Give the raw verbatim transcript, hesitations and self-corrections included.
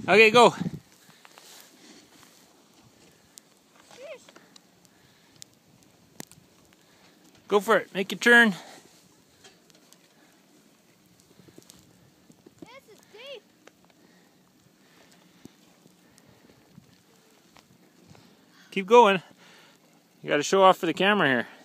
Okay, go. Go for it. Make your turn. This is deep. Keep going. You got to show off for the camera here.